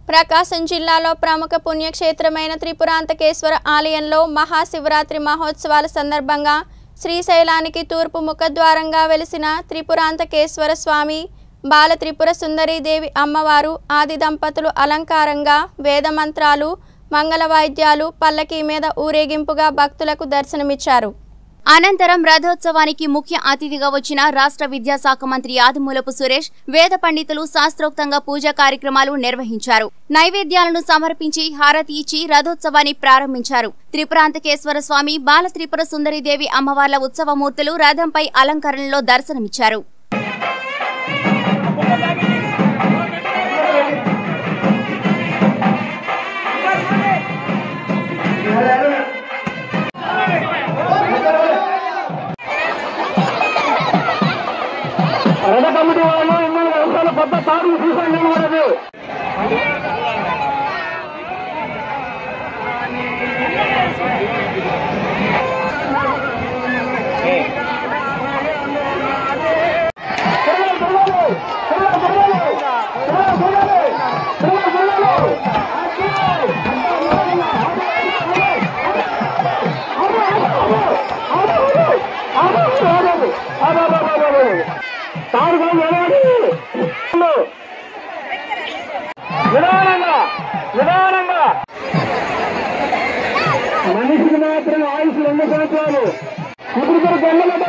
ప్రకాశం జిల్లాలో ప్రముఖ పుణ్యక్షేత్రమైన త్రిపురాంతకేశ్వర ఆలయంలో మహాశివరాత్రి మహోత్సవాల సందర్భంగా శ్రీశైలానికి తూర్పు ముఖద్వారంగా వెలిసిన త్రిపురాంతకేశ్వర స్వామి బాల త్రిపుర సుందరీదేవి అమ్మవారు ఆది దంపతులు అలంకారంగా వేదమంత్రాలు మంగళ వాయిద్యాలు పల్లకీ మీద ఊరేగింపుగా భక్తులకు దర్శనమిచ్చారు. అనంతరం రథోత్సవానికి ముఖ్య అతిథిగా వచ్చిన రాష్ట్ర విద్యాశాఖ మంత్రి ఆదిమూలపు సురేష్ వేద పండితులు శాస్త్రోక్తంగా పూజా కార్యక్రమాలు నిర్వహించారు. నైవేద్యాలను సమర్పించి హారతి ఇచ్చి రథోత్సవాన్ని ప్రారంభించారు. త్రిపురాంతకేశ్వర స్వామి బాల త్రిపుర సుందరీదేవి అమ్మవార్ల ఉత్సవమూర్తులు రథంపై అలంకరణలో దర్శనమిచ్చారు. రథ కమిటీ వాళ్ళు ఎన్నో వర్షాలు పెద్ద తాడు చూసాను కూడదు. నిదానంగా మనిషికి మాత్రం ఆయుష్ 2 సంవత్సరాలు ఇప్పుడు గంటల